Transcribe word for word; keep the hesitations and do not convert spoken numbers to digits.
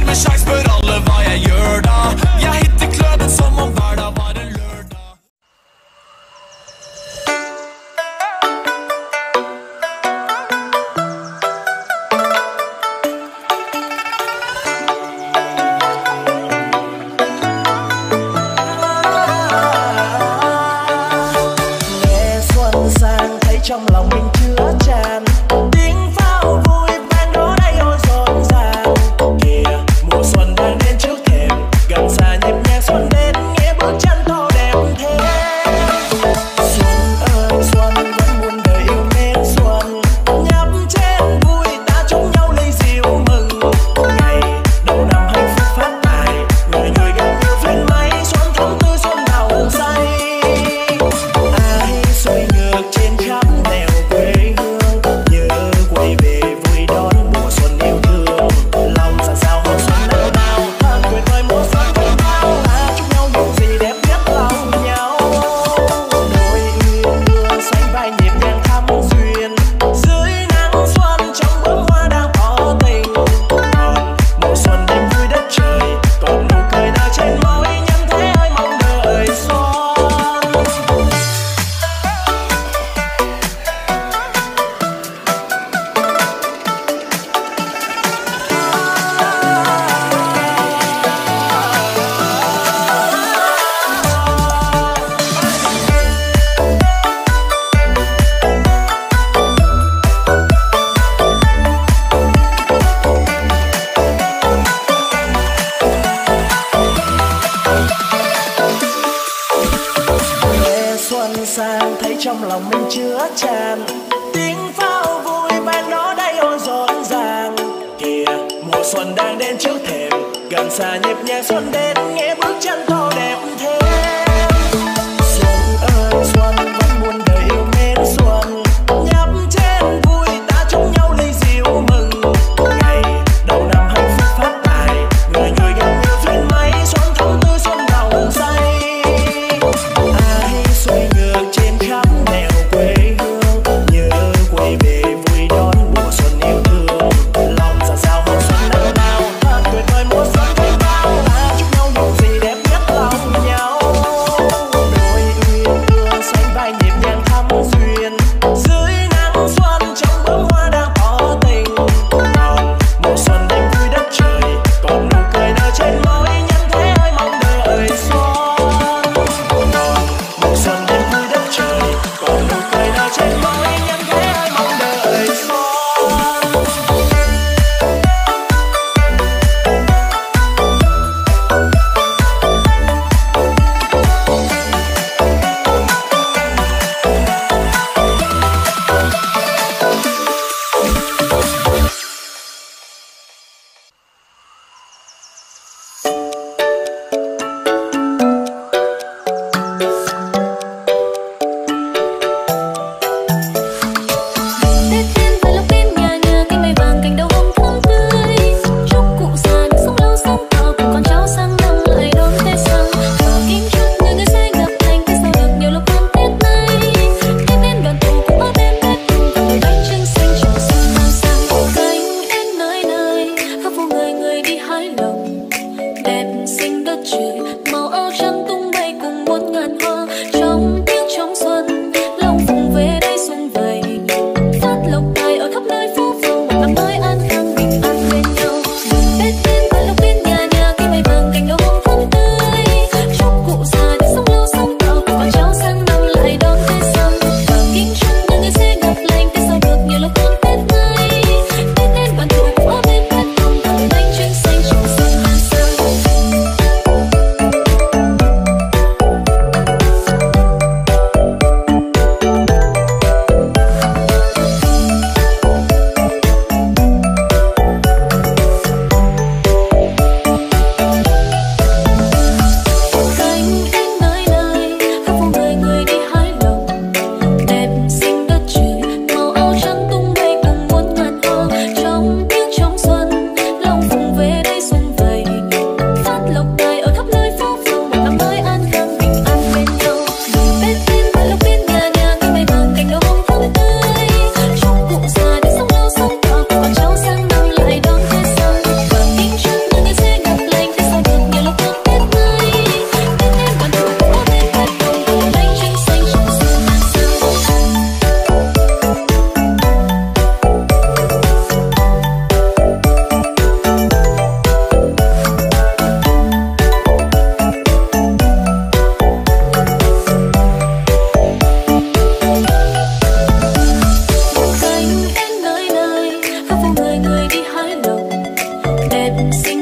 med sjans for alle hva jeg gjør da. Jeg hitter kløden som om hverdag var en lørdag. Nghe xuân sang thấy trong lòng mình chứa tràn tiếng pháo vui vang đó đây ôi rộn ràng. Kìa mùa xuân đang đến trước thềm, gần xa nhịp nhàng xuân đến nghe bước chân to đẹp thêm. Xuân ơi xuân vẫn muôn đời yêu mến xuân, nhấp chén vui ta chúc nhau ly rượu mừng. Ngày đầu năm hạnh phúc phát tài, người người gặp nhau duyên may, xuân thắm tươi xuân hồng say. Ai xuôi ngược trên khắp nẻo quê hương, nhớ quay về vui đón mùa xuân yêu thương. Lòng dạt dào hoa xuân nở nào, thật tuyệt vời mùa xuân vui bao. Ta chúc nhau những gì đẹp nhất lòng nhau. Đôi uyên ương sánh vai nhịp nhàng thắm duyên, dưới nắng xuân trong bướm hoa đang tỏ tình. Còn mùa xuân đêm vui đất trời, còn nụ cười nở trên môi, nhân thế ơi mong đợi xuân. Nghe xuân sang thấy trong lòng mình chứa tràn tiếng pháo vui vang đó đây ôi rộn ràng. Kìa mùa xuân đang đến trước thềm, gần xa nhịp nhàng xuân đến nghe bước chân to đẹp thêm. Xuân ơi xuân vẫn muôn đời yêu mến xuân, nhấp chén vui ta chúc nhau ly rượu mừng. Ngày đầu năm hạnh phúc phát tài, người người gặp nhau duyên may, xuân thắm tươi xuân hồng say. Ai xuôi ngược trên khắp nẻo quê hương, nhớ quay về vui đón mùa xuân yêu thương. Lòng dạt dào hoa xuân nở nào, thật tuyệt vời mùa xuân vui bao. Ta chúc nhau những gì đẹp nhất lòng nhau. Sinh